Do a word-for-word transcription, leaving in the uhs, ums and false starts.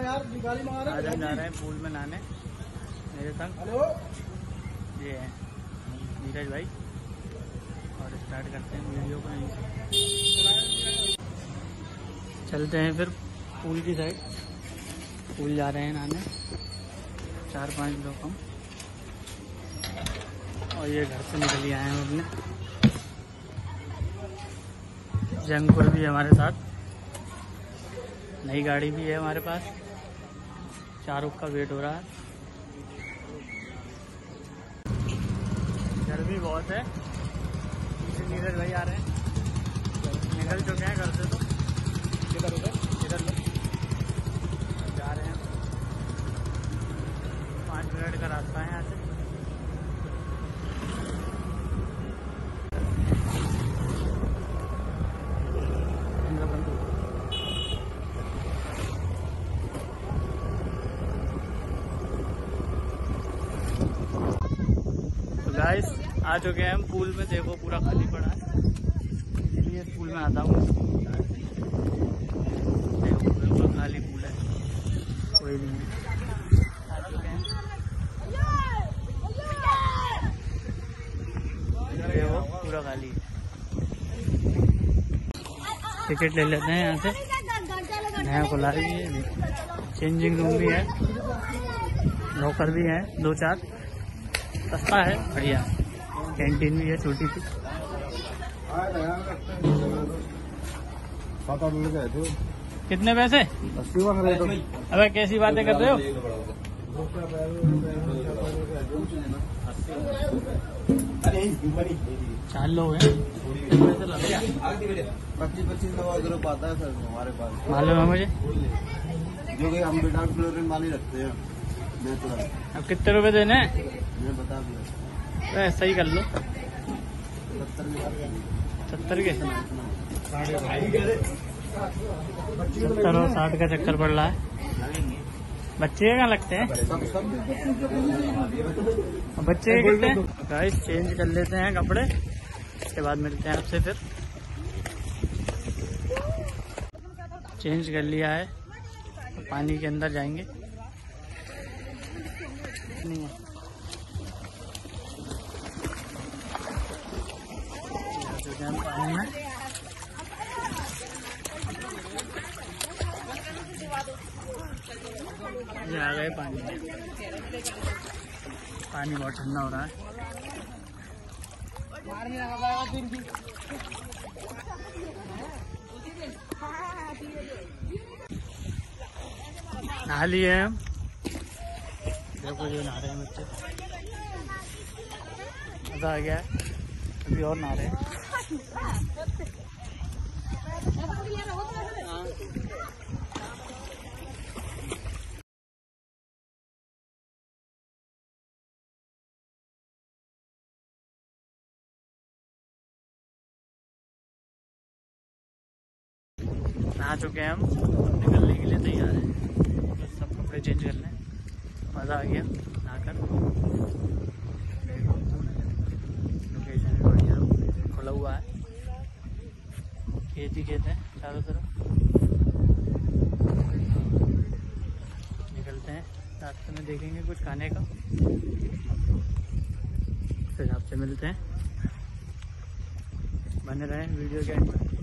यार गाड़ी मंगा रहे। आज हम जा रहे हैं पूल में नहाने मेरे संग। हेलो, ये है नीरज भाई और स्टार्ट करते हैं वीडियो को यहीं से। चलते हैं फिर पूल की साइड। पूल जा रहे हैं नहाने, चार पांच लोग हम, और ये घर से निकल आए हैं अपने। जंगपुर भी है हमारे साथ, नई गाड़ी भी है हमारे पास। शाहरुख का वेट हो रहा है। गर्मी बहुत है, पीछे नीरज भाई आ रहे हैं, निकल चुके हैं घर से। तो इधर उधर इधर लो जा रहे हैं। पाँच मिनट का रास्ता है यहाँ से। गाइस आ चुके हैं हम पूल में। देखो पूरा खाली पड़ा है, इसलिए पूल में आता हूँ। देखो बिल्कुल खाली पूल है, कोई नहीं है। आ चुके हैं, देखो पूरा खाली है। टिकट ले लेते हैं यहाँ से। नया खुला है ये, चेंजिंग रूम भी है, लॉकर भी है दो चार। सस्ता है, बढ़िया। कैंटीन भी है छोटी सी। कितने पैसे? अबे कैसी बातें कर रहे हो? चार लोग हैं। पच्चीस पच्चीस लोग आता है सर हमारे पास, मालूम है मुझे, जो कि हम बेटा क्लोरीन वाली रखते हैं। अब कितने रुपए देने हैं? मैं बता दिया, तो ऐसा ही कर लो। सत्तर सत्तर के सत्तर और साठ का चक्कर पड़ रहा है। बच्चे कहाँ लगते हैं? बच्चे कितने? गाइस चेंज कर लेते हैं कपड़े, इसके बाद मिलते हैं आपसे। फिर चेंज कर लिया है, पानी के अंदर जाएंगे। नहीं है पानी में। ये आ गए पानी में। पानी बहुत ठंडा हो रहा है। नहा लिए हम। देखो जो नहा रहे हैं बच्चे, मजा आ गया है। अभी और नहा रहे हैं। नहा चुके हैं हम, निकलने के लिए तैयार हैं। बस सब कपड़े चेंज कर लें। मज़ा आ गया नहाकर। लोकेशन भी बढ़िया खुला हुआ है, खेत ही खेत है चारों तरफ। निकलते हैं, रास्ते में देखेंगे कुछ खाने का, फिर आपसे मिलते हैं। बने रहें वीडियो के एंड में।